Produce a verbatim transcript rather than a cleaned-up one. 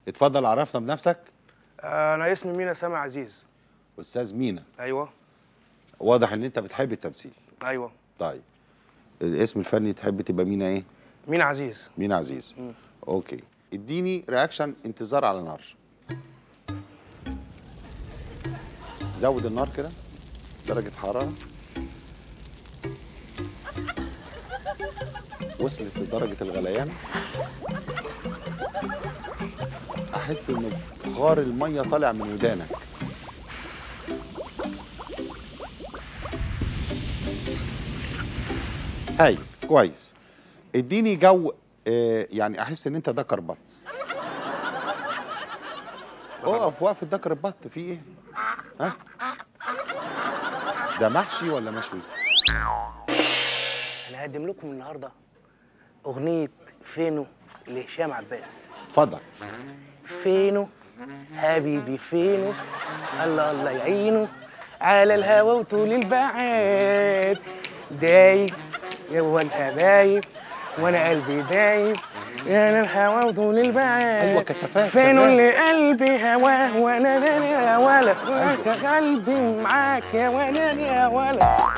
اتفضل عرفنا بنفسك. انا اسمي مينا سامي عزيز. استاذ مينا. ايوه. واضح ان انت بتحب التمثيل. ايوه. طيب الاسم الفني تحب تبقى مينا ايه؟ مينا عزيز. مينا عزيز. مم. اوكي، اديني رياكشن انتظار على نار. زود النار كده درجة حرارة. وصلت لدرجة الغليان. احس ان بخار المية طالع من ودانك. هاي كويس. اديني جو آه يعني احس ان انت ذكر بط. اقف وقفة ذكر بط في ايه؟ ها؟ ده محشي ولا مشوي؟ انا هقدم لكم النهارده اغنيه فينو لهشام عباس. اتفضل. فينو حبيبي فينو، الله الله يعينه على الهوى وطول البعاد، دايب يا هو الحبايب وانا قلبي دايب يا الهوى وطول البعاد. ايوه كتفات. فينو اللي قلبي هواه وانا داري يا ولد، قلبي معاك يا ولد يا ولد.